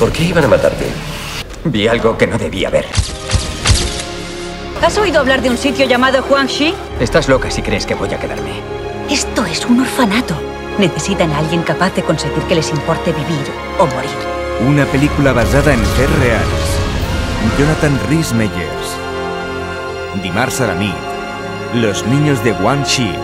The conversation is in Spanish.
¿Por qué iban a matarte? Vi algo que no debía ver. ¿Has oído hablar de un sitio llamado Huangshi? Estás loca si crees que voy a quedarme. Esto es un orfanato. Necesitan a alguien capaz de conseguir que les importe vivir o morir. Una película basada en fets reals. Jonathan Rhys Meyers. Dimarts a la nit. Los niños de Huangshi.